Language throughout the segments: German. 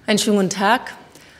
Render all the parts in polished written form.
Einen schönen guten Tag.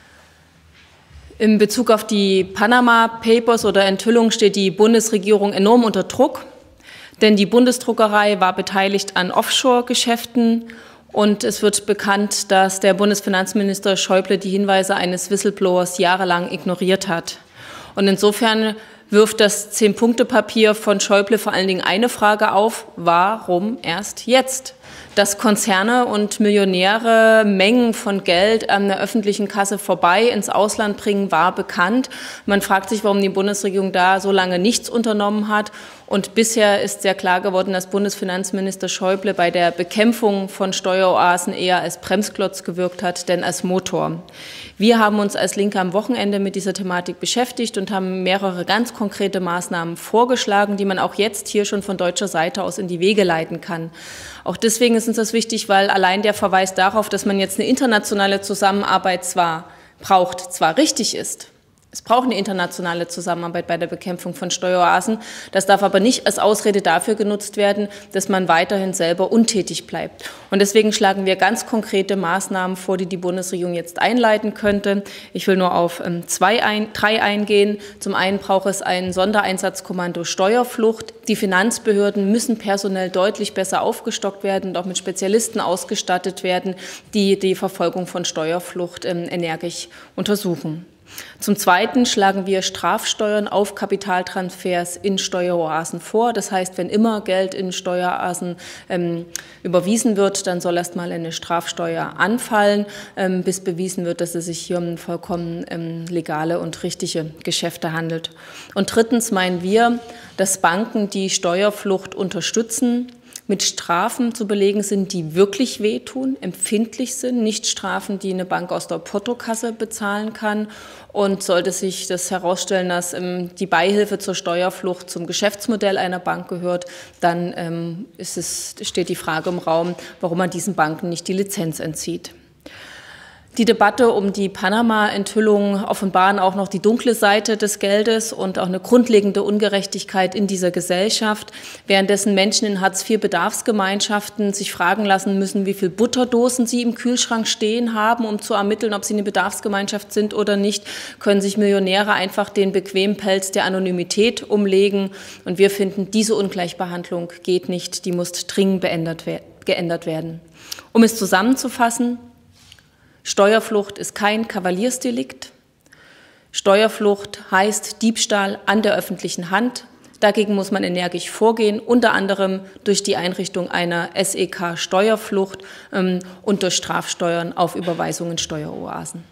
In Bezug auf die Panama Papers oder Enthüllung steht die Bundesregierung enorm unter Druck, denn die Bundesdruckerei war beteiligt an Offshore-Geschäften und es wird bekannt, dass der Bundesfinanzminister Schäuble die Hinweise eines Whistleblowers jahrelang ignoriert hat. Und insofern wirft das 10-Punkte-Papier von Schäuble vor allen Dingen eine Frage auf: Warum erst jetzt? Dass Konzerne und Millionäre Mengen von Geld an der öffentlichen Kasse vorbei ins Ausland bringen, war bekannt. Man fragt sich, warum die Bundesregierung da so lange nichts unternommen hat. Und bisher ist sehr klar geworden, dass Bundesfinanzminister Schäuble bei der Bekämpfung von Steueroasen eher als Bremsklotz gewirkt hat, denn als Motor. Wir haben uns als Linke am Wochenende mit dieser Thematik beschäftigt und haben mehrere ganz konkrete Maßnahmen vorgeschlagen, die man auch jetzt hier schon von deutscher Seite aus in die Wege leiten kann. Auch deswegen ist uns das wichtig, weil allein der Verweis darauf, dass man jetzt eine internationale Zusammenarbeit braucht, zwar richtig ist. Es braucht eine internationale Zusammenarbeit bei der Bekämpfung von Steueroasen. Das darf aber nicht als Ausrede dafür genutzt werden, dass man weiterhin selber untätig bleibt. Und deswegen schlagen wir ganz konkrete Maßnahmen vor, die die Bundesregierung jetzt einleiten könnte. Ich will nur auf drei eingehen. Zum einen braucht es ein Sondereinsatzkommando Steuerflucht. Die Finanzbehörden müssen personell deutlich besser aufgestockt werden und auch mit Spezialisten ausgestattet werden, die die Verfolgung von Steuerflucht energisch untersuchen. Zum Zweiten schlagen wir Strafsteuern auf Kapitaltransfers in Steueroasen vor. Das heißt, wenn immer Geld in Steueroasen überwiesen wird, dann soll erst mal eine Strafsteuer anfallen, bis bewiesen wird, dass es sich hier um vollkommen legale und richtige Geschäfte handelt. Und drittens meinen wir, dass Banken, die Steuerflucht unterstützen, mit Strafen zu belegen sind, die wirklich wehtun, empfindlich sind, nicht Strafen, die eine Bank aus der Portokasse bezahlen kann. Und sollte sich das herausstellen, dass die Beihilfe zur Steuerflucht zum Geschäftsmodell einer Bank gehört, dann steht die Frage im Raum, warum man diesen Banken nicht die Lizenz entzieht. Die Debatte um die Panama-Enthüllungen offenbaren auch noch die dunkle Seite des Geldes und auch eine grundlegende Ungerechtigkeit in dieser Gesellschaft, währenddessen Menschen in Hartz-IV-Bedarfsgemeinschaften sich fragen lassen müssen, wie viel Butterdosen sie im Kühlschrank stehen haben, um zu ermitteln, ob sie eine Bedarfsgemeinschaft sind oder nicht, können sich Millionäre einfach den bequemen Pelz der Anonymität umlegen. Und wir finden, diese Ungleichbehandlung geht nicht, die muss dringend geändert werden. Um es zusammenzufassen: Steuerflucht ist kein Kavaliersdelikt. Steuerflucht heißt Diebstahl an der öffentlichen Hand. Dagegen muss man energisch vorgehen, unter anderem durch die Einrichtung einer SEK Steuerflucht und durch Strafsteuern auf Überweisungen in Steueroasen.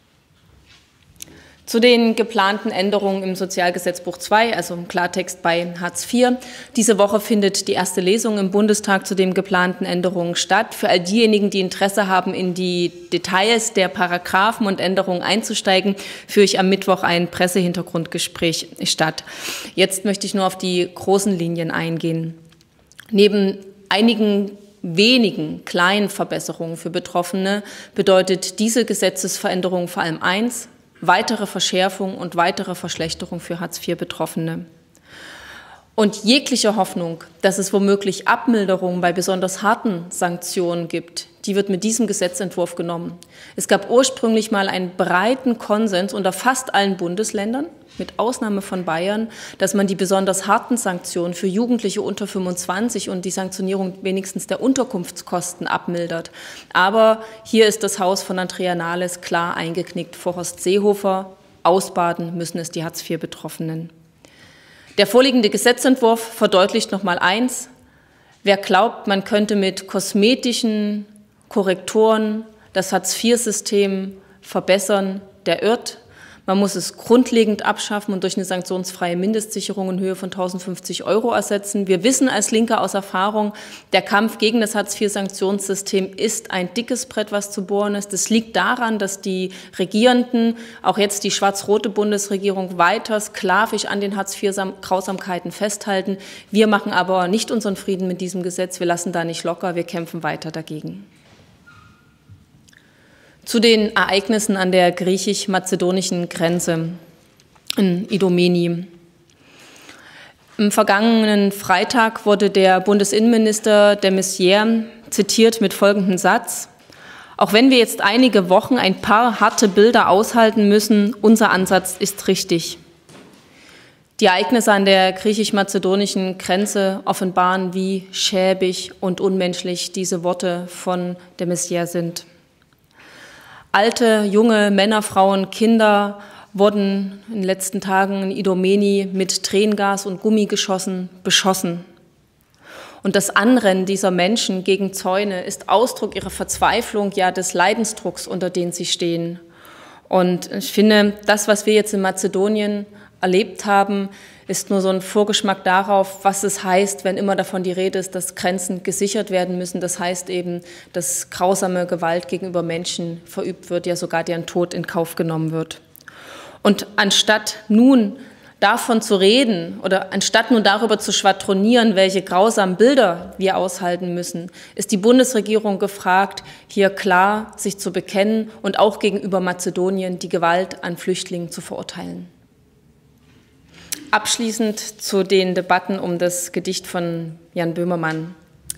Zu den geplanten Änderungen im Sozialgesetzbuch II, also im Klartext bei Hartz IV. Diese Woche findet die erste Lesung im Bundestag zu den geplanten Änderungen statt. Für all diejenigen, die Interesse haben, in die Details der Paragraphen und Änderungen einzusteigen, führe ich am Mittwoch ein Pressehintergrundgespräch statt. Jetzt möchte ich nur auf die großen Linien eingehen. Neben einigen wenigen kleinen Verbesserungen für Betroffene bedeutet diese Gesetzesveränderung vor allem eins: weitere Verschärfung und weitere Verschlechterung für Hartz-IV-Betroffene. Und jegliche Hoffnung, dass es womöglich Abmilderungen bei besonders harten Sanktionen gibt, die wird mit diesem Gesetzentwurf genommen. Es gab ursprünglich mal einen breiten Konsens unter fast allen Bundesländern, mit Ausnahme von Bayern, dass man die besonders harten Sanktionen für Jugendliche unter 25 und die Sanktionierung wenigstens der Unterkunftskosten abmildert. Aber hier ist das Haus von Andrea Nahles klar eingeknickt vor Horst Seehofer. Ausbaden müssen es die Hartz-IV-Betroffenen. Der vorliegende Gesetzentwurf verdeutlicht nochmal eins: Wer glaubt, man könnte mit kosmetischen Korrekturen das Hartz-IV-System verbessern, der irrt. Man muss es grundlegend abschaffen und durch eine sanktionsfreie Mindestsicherung in Höhe von 1.050 € ersetzen. Wir wissen als Linke aus Erfahrung, der Kampf gegen das Hartz-IV-Sanktionssystem ist ein dickes Brett, was zu bohren ist. Das liegt daran, dass die Regierenden, auch jetzt die schwarz-rote Bundesregierung, weiter sklavisch an den Hartz-IV-Grausamkeiten festhalten. Wir machen aber nicht unseren Frieden mit diesem Gesetz. Wir lassen da nicht locker. Wir kämpfen weiter dagegen. Zu den Ereignissen an der griechisch-mazedonischen Grenze in Idomeni. Am vergangenen Freitag wurde der Bundesinnenminister de Maizière zitiert mit folgendem Satz: Auch wenn wir jetzt einige Wochen ein paar harte Bilder aushalten müssen, unser Ansatz ist richtig. Die Ereignisse an der griechisch-mazedonischen Grenze offenbaren, wie schäbig und unmenschlich diese Worte von de Maizière sind. Alte, junge Männer, Frauen, Kinder wurden in den letzten Tagen in Idomeni mit Tränengas und Gummigeschossen beschossen. Und das Anrennen dieser Menschen gegen Zäune ist Ausdruck ihrer Verzweiflung, ja des Leidensdrucks, unter dem sie stehen. Und ich finde, das, was wir jetzt in Mazedonien erlebt haben, ist nur so ein Vorgeschmack darauf, was es heißt, wenn immer davon die Rede ist, dass Grenzen gesichert werden müssen. Das heißt eben, dass grausame Gewalt gegenüber Menschen verübt wird, ja sogar deren Tod in Kauf genommen wird. Und anstatt nun davon zu reden oder anstatt nun darüber zu schwadronieren, welche grausamen Bilder wir aushalten müssen, ist die Bundesregierung gefragt, hier klar sich zu bekennen und auch gegenüber Mazedonien die Gewalt an Flüchtlingen zu verurteilen. Abschließend zu den Debatten um das Gedicht von Jan Böhmermann.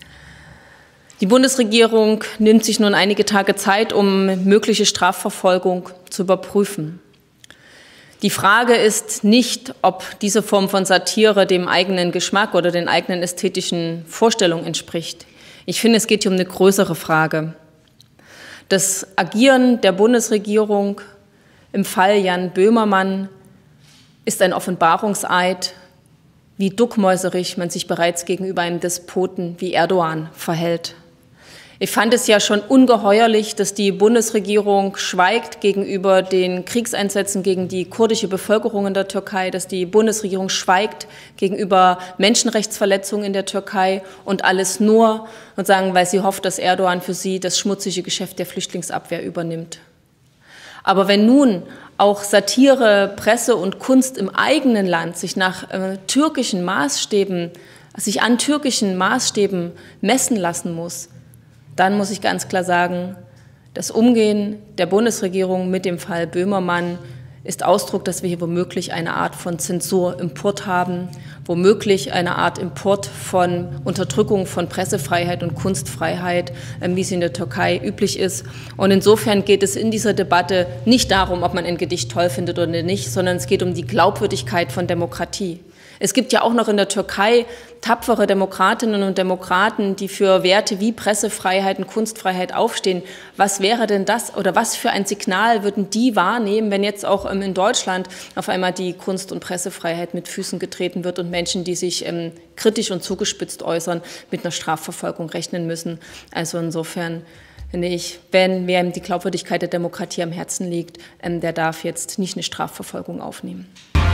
Die Bundesregierung nimmt sich nun einige Tage Zeit, um mögliche Strafverfolgung zu überprüfen. Die Frage ist nicht, ob diese Form von Satire dem eigenen Geschmack oder den eigenen ästhetischen Vorstellungen entspricht. Ich finde, es geht hier um eine größere Frage. Das Agieren der Bundesregierung im Fall Jan Böhmermann ist ein Offenbarungseid, wie duckmäuserig man sich bereits gegenüber einem Despoten wie Erdogan verhält. Ich fand es ja schon ungeheuerlich, dass die Bundesregierung schweigt gegenüber den Kriegseinsätzen gegen die kurdische Bevölkerung in der Türkei, dass die Bundesregierung schweigt gegenüber Menschenrechtsverletzungen in der Türkei und alles nur, sozusagen, weil sie hofft, dass Erdogan für sie das schmutzige Geschäft der Flüchtlingsabwehr übernimmt. Aber wenn nun auch Satire, Presse und Kunst im eigenen Land sich an türkischen Maßstäben messen lassen muss, dann muss ich ganz klar sagen, das Umgehen der Bundesregierung mit dem Fall Böhmermann ist Ausdruck, dass wir hier womöglich eine Art von Zensurimport haben, womöglich eine Art Import von Unterdrückung von Pressefreiheit und Kunstfreiheit, wie es in der Türkei üblich ist. Und insofern geht es in dieser Debatte nicht darum, ob man ein Gedicht toll findet oder nicht, sondern es geht um die Glaubwürdigkeit von Demokratie. Es gibt ja auch noch in der Türkei tapfere Demokratinnen und Demokraten, die für Werte wie Pressefreiheit und Kunstfreiheit aufstehen. Was wäre denn das oder was für ein Signal würden die wahrnehmen, wenn jetzt auch in Deutschland auf einmal die Kunst- und Pressefreiheit mit Füßen getreten wird und Menschen, die sich kritisch und zugespitzt äußern, mit einer Strafverfolgung rechnen müssen? Also insofern finde ich, wenn wem die Glaubwürdigkeit der Demokratie am Herzen liegt, der darf jetzt nicht eine Strafverfolgung aufnehmen.